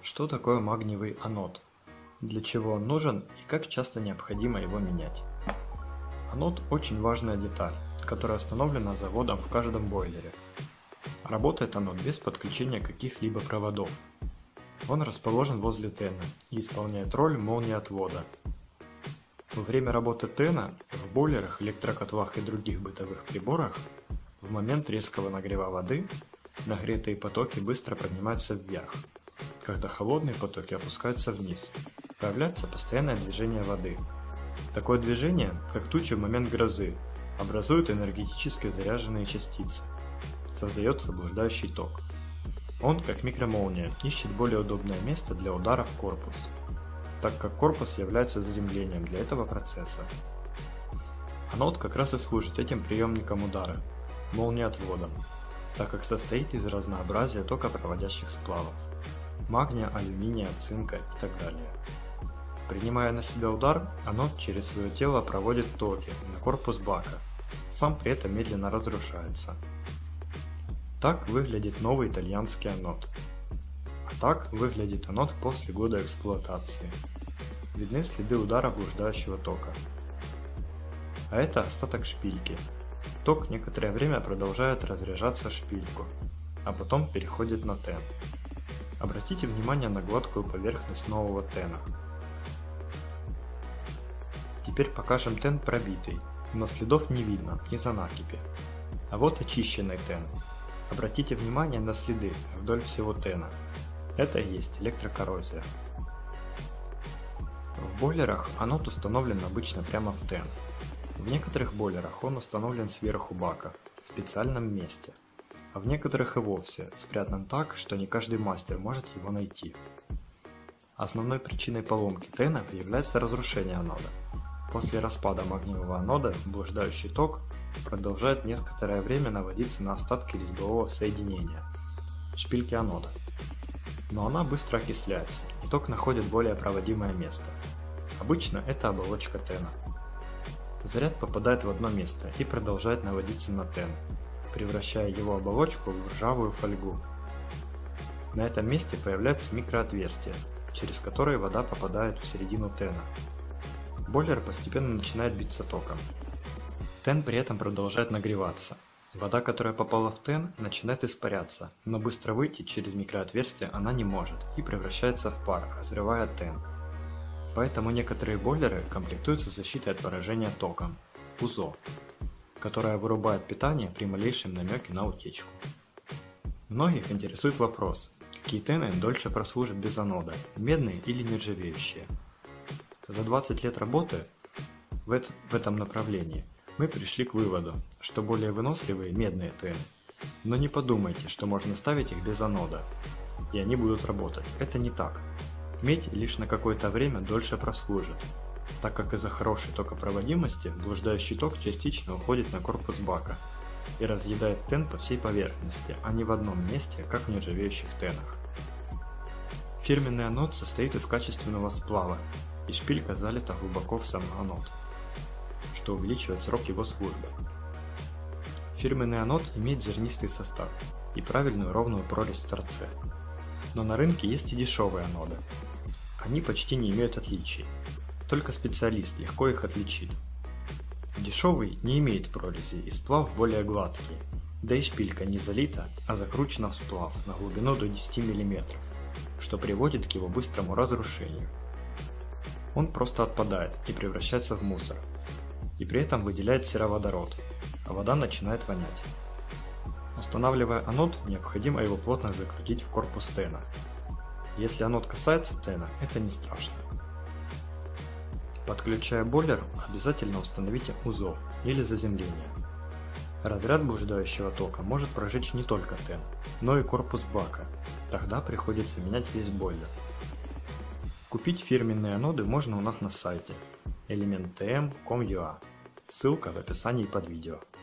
Что такое магниевый анод? Для чего он нужен и как часто необходимо его менять? Анод – очень важная деталь, которая установлена заводом в каждом бойлере. Работает анод без подключения каких-либо проводов. Он расположен возле тена и исполняет роль молниеотвода. Во время работы тена в бойлерах, электрокотлах и других бытовых приборах в момент резкого нагрева воды нагретые потоки быстро поднимаются вверх, когда холодные потоки опускаются вниз. Появляется постоянное движение воды. Такое движение, как тучи в момент грозы, образует энергетически заряженные частицы. Создается блуждающий ток. Он, как микромолния, ищет более удобное место для удара в корпус, так как корпус является заземлением для этого процесса. Анод как раз и служит этим приемником удара, молниеотводом, так как состоит из разнообразия токопроводящих сплавов – магния, алюминия, цинка и так далее. Принимая на себя удар, анод через свое тело проводит токи на корпус бака, сам при этом медленно разрушается. Так выглядит новый итальянский анод. А так выглядит анод после года эксплуатации. Видны следы удара блуждающего тока. А это остаток шпильки. Ток некоторое время продолжает разряжаться в шпильку, а потом переходит на тен. Обратите внимание на гладкую поверхность нового тена. Теперь покажем тен пробитый, но следов не видно из-за накипи. А вот очищенный тен. Обратите внимание на следы вдоль всего тена. Это и есть электрокоррозия. В бойлерах анод установлен обычно прямо в тен. В некоторых бойлерах он установлен сверху бака, в специальном месте, а в некоторых и вовсе спрятан так, что не каждый мастер может его найти. Основной причиной поломки тена является разрушение анода. После распада магниевого анода блуждающий ток продолжает некоторое время наводиться на остатки резьбового соединения – шпильки анода. Но она быстро окисляется, и ток находит более проводимое место. Обычно это оболочка тена. Заряд попадает в одно место и продолжает наводиться на тен, превращая его оболочку в ржавую фольгу. На этом месте появляются микроотверстия, через которые вода попадает в середину тена. Бойлер постепенно начинает биться током. Тен при этом продолжает нагреваться. Вода, которая попала в тен, начинает испаряться, но быстро выйти через микроотверстие она не может и превращается в пар, разрывая тен. Поэтому некоторые бойлеры комплектуются защитой от поражения током – УЗО, которая вырубает питание при малейшем намеке на утечку. Многих интересует вопрос, какие тены дольше прослужат без анода – медные или нержавеющие. За 20 лет работы в этом направлении мы пришли к выводу, что более выносливые медные тены. Но не подумайте, что можно ставить их без анода, и они будут работать. Это не так. Медь лишь на какое-то время дольше прослужит, так как из-за хорошей токопроводимости блуждающий ток частично уходит на корпус бака и разъедает тен по всей поверхности, а не в одном месте, как в нержавеющих тенах. Фирменный анод состоит из качественного сплава, и шпилька залита глубоко в сам анод, что увеличивает срок его службы. Фирменный анод имеет зернистый состав и правильную ровную прорезь в торце. Но на рынке есть и дешевые аноды. Они почти не имеют отличий, только специалист легко их отличит. Дешевый не имеет прорези и сплав более гладкий, да и шпилька не залита, а закручена в сплав на глубину до 10 мм, что приводит к его быстрому разрушению. Он просто отпадает и превращается в мусор, и при этом выделяет сероводород, а вода начинает вонять. Устанавливая анод, необходимо его плотно закрутить в корпус тена. Если анод касается тена, это не страшно. Подключая бойлер, обязательно установите УЗО или заземление. Разряд блуждающего тока может прожечь не только тен, но и корпус бака, тогда приходится менять весь бойлер. Купить фирменные аноды можно у нас на сайте elementtm.com.ua, ссылка в описании под видео.